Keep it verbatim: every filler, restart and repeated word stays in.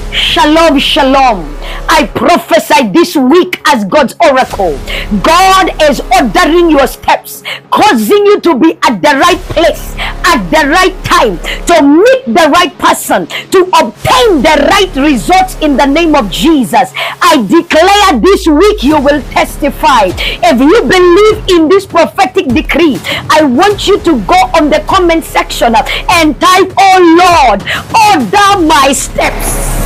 Shalom, shalom. I prophesy this week as God's oracle. God is ordering your steps, causing you to be at the right place, at the right time, to meet the right person, to obtain the right results in the name of Jesus. I declare this week you will testify. If you believe in this prophetic decree, I want you to go on the comment section and type, "Oh Lord, order my steps."